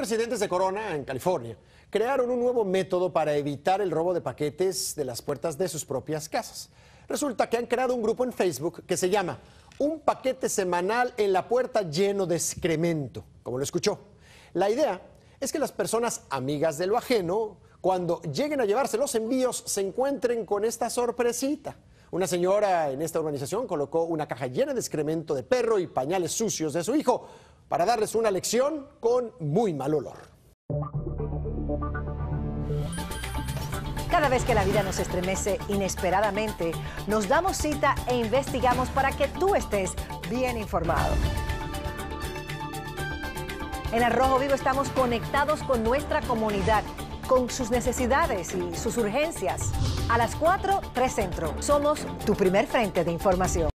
residentes de Corona, en California, crearon un nuevo método para evitar el robo de paquetes de las puertas de sus propias casas. Resulta que han creado un grupo en Facebook que se llama Un paquete semanal en la puerta lleno de excremento, como lo escuchó. La idea es que las personas amigas de lo ajeno, cuando lleguen a llevarse los envíos, se encuentren con esta sorpresita. Una señora en esta urbanización colocó una caja llena de excremento de perro y pañales sucios de su hijo para darles una lección con muy mal olor. Cada vez que la vida nos estremece inesperadamente, nos damos cita e investigamos para que tú estés bien informado. En Al Rojo Vivo estamos conectados con nuestra comunidad, con sus necesidades y sus urgencias. A las 4, 3 Centro. Somos tu primer frente de información.